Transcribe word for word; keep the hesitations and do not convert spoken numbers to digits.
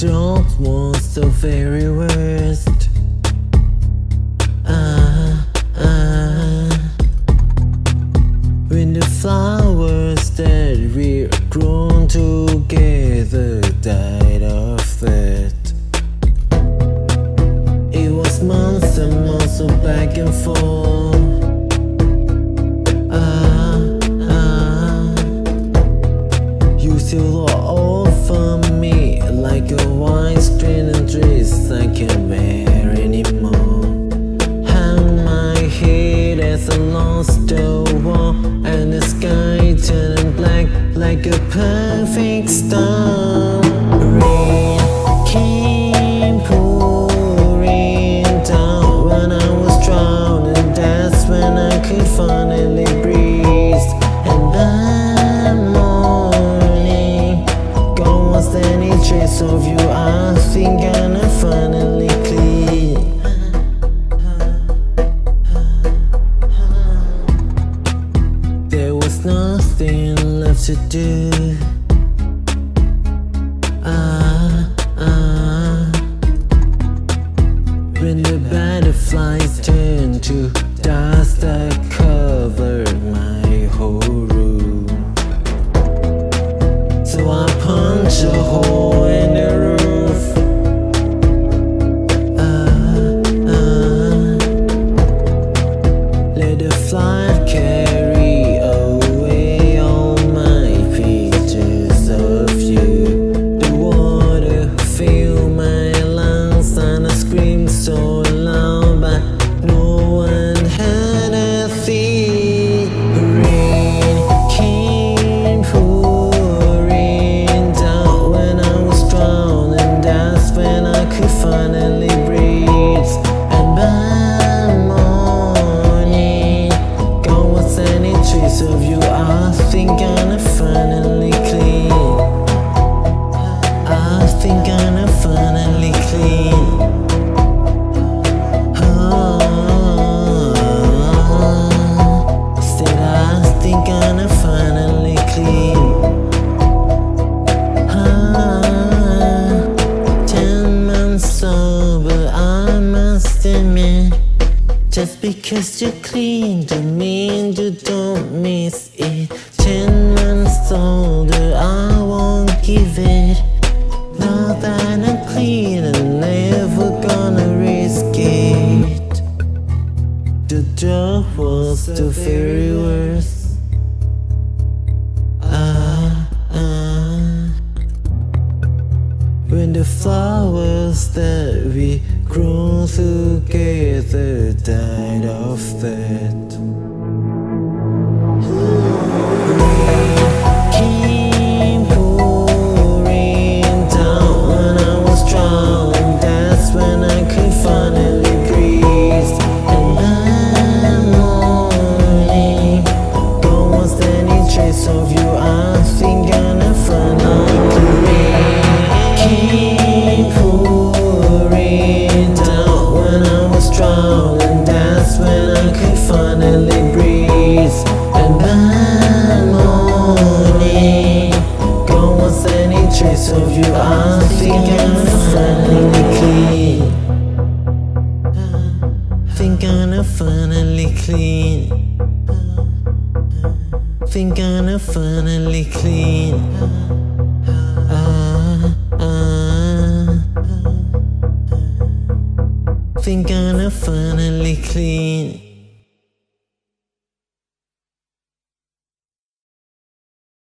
drought was the very worst. Ah, ah. When the flowers that we grown together died of that. It was months and months of back and forth. Ah, ah. You still are all for me, like a white string and dress I can't wear anymore. Hang my head as I lost the wall, and the sky turning black like a perfect storm. Rain came pouring down when I was drowning. That's when I could finally breathe. And by morning, gone was any trace of you. I think I'm finally clean. There was nothing left to do. Ah, ah. When the butterflies turned to dust that covered my whole room. So I punched a hole in the roof. Ah, ah. Let the flood carry away all my pictures of you. The water filled my lungs and I screamed so loud, but no one heard a thing. Rain came pouring down when I was drowning. That's when I could finally breathe. And by morning, gone was any trace of you. I think I'm finally clean. I think I'm finally clean. Oh, said I think I'm finally clean. Ah, ten months sober, I must admit. Just because you're clean don't mean you don't miss it. Ten months older, I won't give it. Now that I'm clean, I'm never gonna risk it. The drought was the very worst. Ah, ah. When the flowers that we grown together died of that. Came pouring down when I was drowning. That's when I could finally breathe. And by morning, gone was any trace of you. I think I'm finally clean. Came pouring down when I was drowning. That's when I could finally breathe. And by morning, gone was any trace of you. I think I'm finally clean. Think I'm finally clean. Think I'm finally clean. Ah, ah. Think I'm finally clean.